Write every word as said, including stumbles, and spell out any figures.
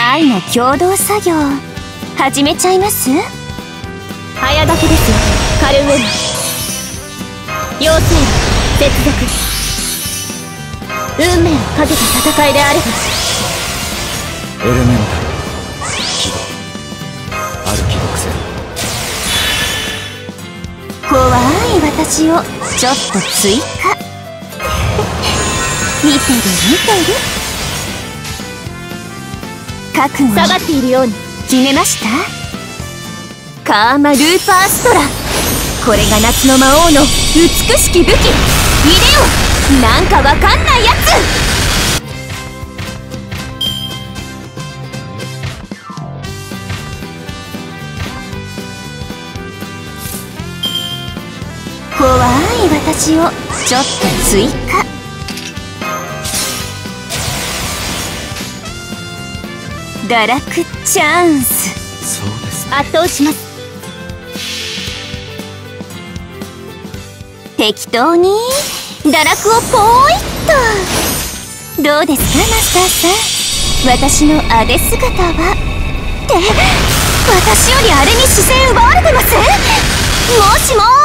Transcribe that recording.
愛の共同作業始めちゃいます？早書きですよ、カルウェル。妖精接続。運命をかけた戦いであれば。 エレメンタル起動。アルキドクセル。 怖い私をちょっと追加見てる見てる。覚悟下がっているように決めました。カーマルーパーストラ。これが夏の魔王の美しき武器。いでよ、なんかわかんないやつ。怖い私をちょっと追加。堕落チャンス。 そうですね。 圧倒します。適当に堕落をポーイッと。どうですかマスターさん、私のあれ姿は。って私よりあれに視線奪われてます。もしもー